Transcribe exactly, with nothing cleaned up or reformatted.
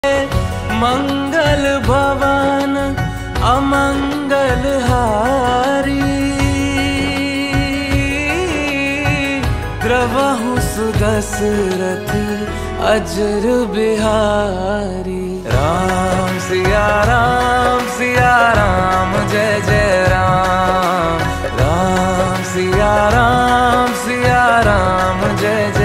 मंगल भवन अमंगल हारी, द्रवहु सुदशरथ अजर बिहारी। राम सिया राम सिया राम जय जय राम, राम सिया राम सिया राम जय जय